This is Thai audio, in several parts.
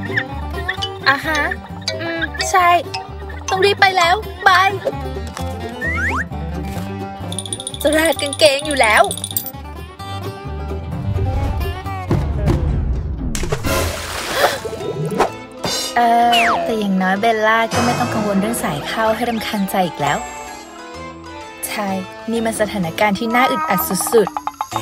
อ่ะฮะใช่ต้องรีบไปแล้วบายจะราดกางเกงอยู่แล้วแต่อย่างน้อยเบลล่าก็ไม่ต้องกังวลเรื่องสายเข้าให้รำคาญใจอีกแล้วใช่นี่มันสถานการณ์ที่น่าอึดอัดสุด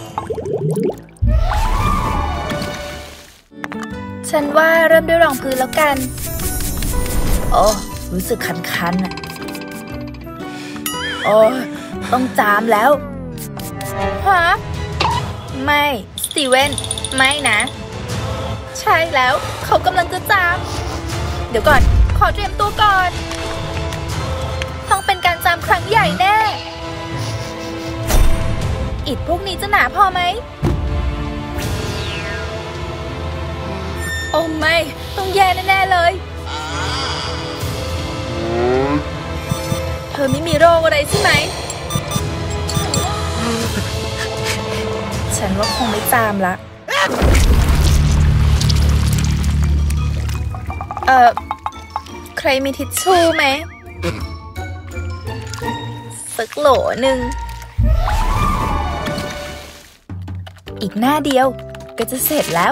ๆฉันว่าเริ่มด้วยรองพื้นแล้วกันโอ้รู้สึกคันๆอ่ะโอ้ต้องจามแล้วฮะไม่สตีเวนไม่นะใช่แล้วเขากำลังจะจามเดี๋ยวก่อนขอเตรียมตัวก่อนต้องเป็นการจามครั้งใหญ่แน่อิฐพวกนี้จะหนาพอไหมโอ้ไม่ต้องแย่แน่ๆเลยเธอไม่มีโรคอะไรใช่ไหมฉันว่าคงไม่จามละใครมีทิชชู่ไหมสักโหลหนึ่งอีกหน้าเดียวก็จะเสร็จแล้ว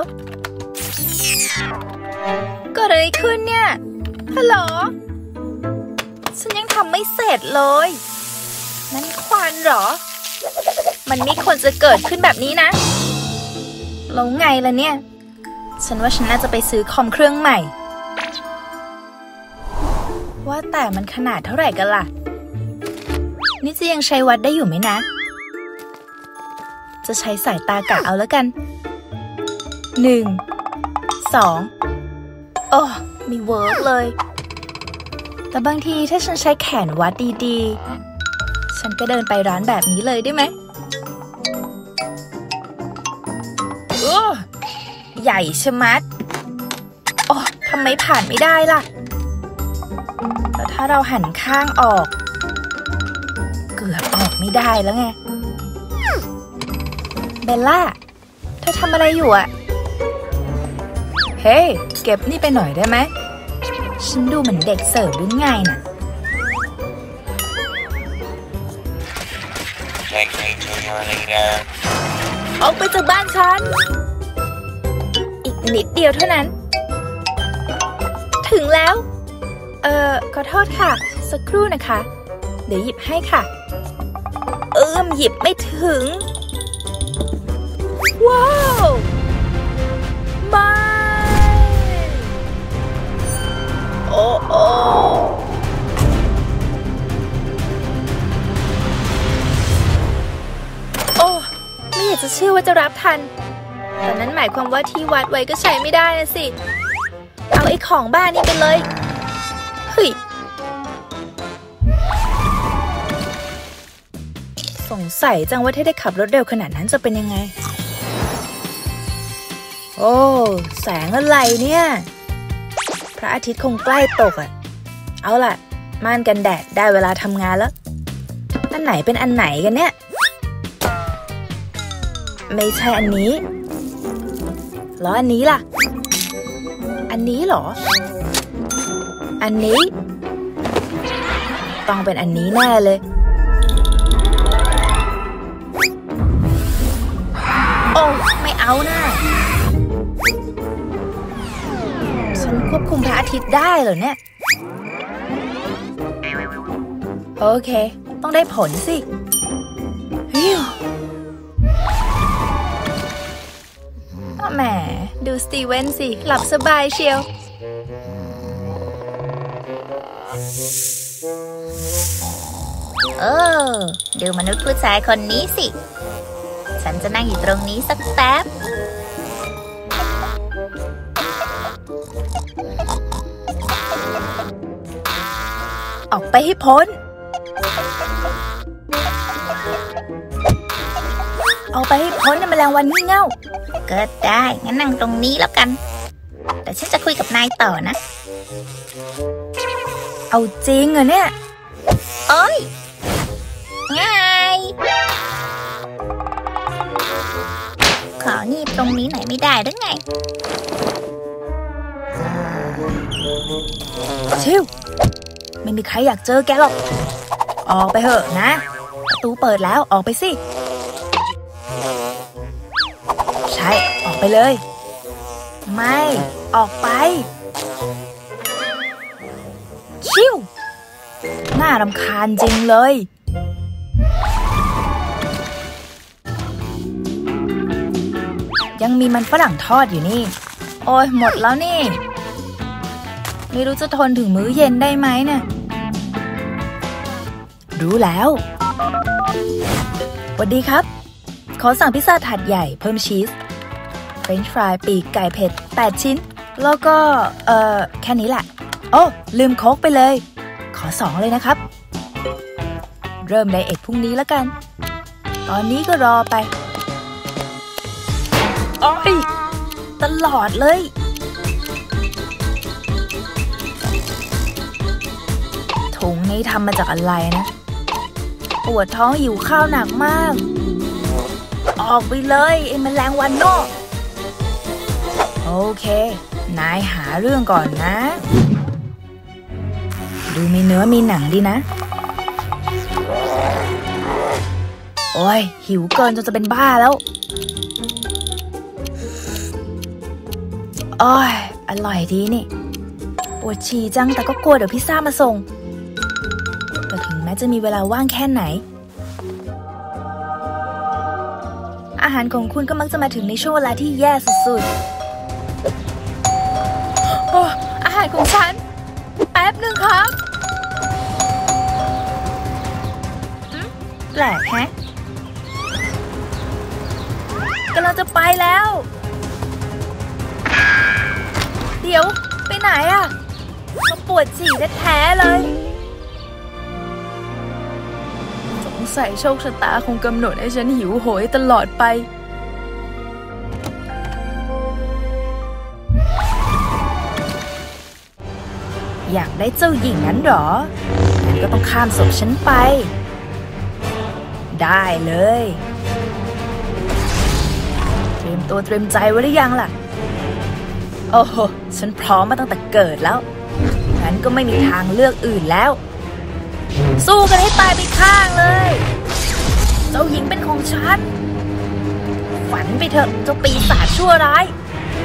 เกิดอะไรขึ้นเนี่ยฮัลโหลฉันยังทำไม่เสร็จเลยนั่นควันเหรอมันไม่ควรจะเกิดขึ้นแบบนี้นะแล้วไงล่ะเนี่ยฉันว่าฉันน่าจะไปซื้อคอมเครื่องใหม่ว่าแต่มันขนาดเท่าไหร่กันล่ะนี่จะยังใช้วัดได้อยู่ไหมนะจะใช้สายตากะเอาแล้วกัน1 2โอ้มีเวิร์กเลยแต่บางทีถ้าฉันใช้แขนวัดดีๆฉันก็เดินไปร้านแบบนี้เลยได้ไหมใหญ่ชะมัดโอ้ทำไมผ่านไม่ได้ล่ะแล้วถ้าเราหันข้างออกเกือบออกไม่ได้แล้วไงเบลล่าเธอทำอะไรอยู่อะเฮ้ยเก็บนี่ไปหน่อยได้ไหมฉันดูเหมือนเด็กเสิร์ฟหรือไงน่ะออกไปจากบ้านฉันอีกนิดเดียวเท่านั้นถึงแล้วขอโทษค่ะสักครู่นะคะเดี๋ยวหยิบให้ค่ะหยิบไม่ถึงว้าวไม่โอ้ไม่อยากจะเชื่อว่าจะรับทันแต่นั้นหมายความว่าที่วัดไว้ก็ใช้ไม่ได้นะสิเอาไอ้ของบ้านนี่ไปเลยเฮ้ยสงสัยจังว่าถ้าได้ขับรถเร็วขนาดนั้นจะเป็นยังไงโอ้แสงอะไรเนี่ยพระอาทิตย์คงใกล้ตกอ่ะเอาล่ะม่านกันแดดได้เวลาทำงานแล้วอันไหนเป็นอันไหนกันเนี่ยไม่ใช่อันนี้แล้วอันนี้ล่ะอันนี้เหรออันนี้ต้องเป็นอันนี้แน่เลยโอ้ไม่เอานะฉันควบคุมพระอาทิตย์ได้เหรอเนี่ยโอเคต้องได้ผลสิฮิวแหมดูสตีเวนสิหลับสบายเชียวดูมนุษย์ผู้ชายคนนี้สิฉันจะนั่งอยู่ตรงนี้สักแป๊บออกไปให้พ้นออกไปให้พ้นนะแมลงวันงี่เง่าเกิดได้งั้นนั่งตรงนี้แล้วกันแต่ฉันจะคุยกับนายต่อนะเอาจริงเหรอเนี่ยโอ๊ยง่ายขอนี่ตรงนี้หน่อยไม่ได้หรือไงชิวไม่มีใครอยากเจอแกหรอกออกไปเถอะนะประตูเปิดแล้วออกไปสิใช่ออกไปเลยไม่ออกไปชิวน่ารำคาญจริงเลยยังมีมันฝรั่งทอดอยู่นี่โอ้ยหมดแล้วนี่ไม่รู้จะทนถึงมื้อเย็นได้ไหมเนี่ยรู้แล้วสวัสดีครับขอสั่งพิซซ่าถาดใหญ่เพิ่มชีสเฟรนช์ฟรายปีกไก่เผ็ด8ชิ้นแล้วก็แค่นี้แหละโอ้ลืมโค้กไปเลยขอ2เลยนะครับเริ่มไดเอทพรุ่งนี้แล้วกันตอนนี้ก็รอไปโอ้ยตลอดเลยถุงนี้ทำมาจากอะไรนะปวดท้องหิวข้าวหนักมากออกไปเลยไอ้แมลงวันโน่โอเคนายหาเรื่องก่อนนะดูมีเนื้อมีหนังดีนะโอ้ยหิวเกินจนจะเป็นบ้าแล้วโอ้ยอร่อยดีนี่ปวดฉี่จังแต่ก็กลัวเดี๋ยวพิซซ่ามาส่งแต่ถึงแม้จะมีเวลาว่างแค่ไหนอาหารของคุณก็มักจะมาถึงในช่วงเวลาที่แย่สุดๆโอ้อาหารของฉันแป๊บนึงครับแปลกแฮะกำลังจะไปแล้วเดี๋ยวไปไหนอะก็ปวดฉี่แท้ๆเลยสงสัยโชคชะตาคงกำหนดให้ฉันหิวโหยตลอดไปอยากได้เจ้าหญิงนั้นหรองั้นก็ต้องข้ามศพฉันไปได้เลยเตรียมตัวเตรียมใจไว้หรือยังล่ะโอ้โหฉันพร้อมมาตั้งแต่เกิดแล้วงั้นก็ไม่มีทางเลือกอื่นแล้วสู้กันให้ตายไปข้างเลยเจ้าหญิงเป็นของฉันฝันไปเถอะเจ้าปีศาจชั่วร้าย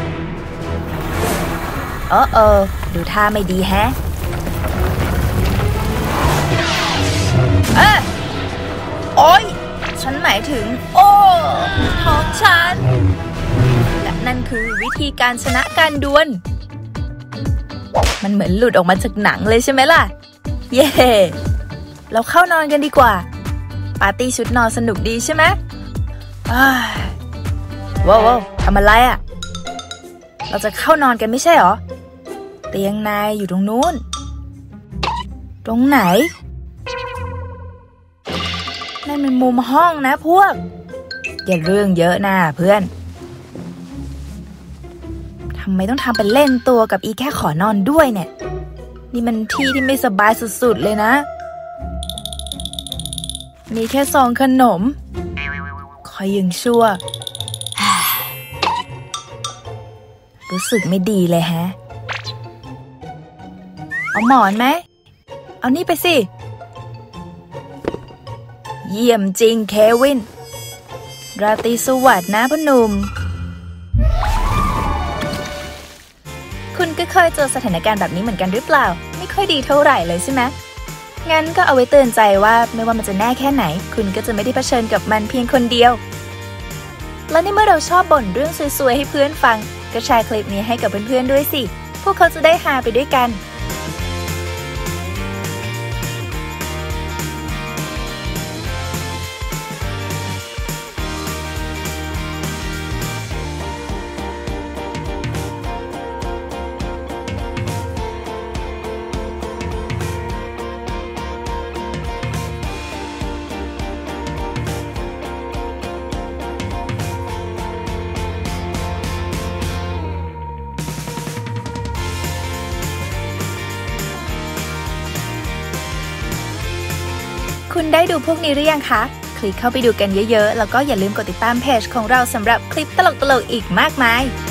ดูท่าไม่ดีแฮะโอ๊ยฉันหมายถึงโอ้ท้องฉันและนั่นคือวิธีการชนะการดวลมันเหมือนหลุดออกมาจากหนังเลยใช่ไหมล่ะเย่เราเข้านอนกันดีกว่าปาร์ตี้ชุดนอนสนุกดีใช่ไหมว้าวทำอะไรอ่ะเราจะเข้านอนกันไม่ใช่หรอเตียงนายอยู่ตรงนู้นตรงไหนนั่นเป็นมุมห้องนะพวกอย่าเรื่องเยอะนะเพื่อนทำไมต้องทำเป็นเล่นตัวกับอีแค่ขอนอนด้วยเนี่ยนี่มันที่ที่ไม่สบายสุดๆเลยนะมีแค่ซองขนมคอยยังชั่วรู้สึกไม่ดีเลยแฮะเอาหมอนไหมเอานี่ไปสิเยี่ยมจริงเควินราตรีสวัสดิ์นะพ่อหนุ่มคุณก็เคยเจอสถานการณ์แบบนี้เหมือนกันหรือเปล่าไม่ค่อยดีเท่าไหร่เลยใช่ไหมงั้นก็เอาไว้เตือนใจว่าไม่ว่ามันจะแน่แค่ไหนคุณก็จะไม่ได้เผชิญกับมันเพียงคนเดียวและในเมื่อเราชอบบ่นเรื่องซวยๆให้เพื่อนฟังก็แชร์คลิปนี้ให้กับเพื่อนๆด้วยสิพวกเขาจะได้ฮาไปด้วยกัน คุณได้ดูพวกนี้หรือยังคะคลิกเข้าไปดูกันเยอะๆแล้วก็อย่าลืมกดติดตามเพจของเราสำหรับคลิปตลกๆอีกมากมาย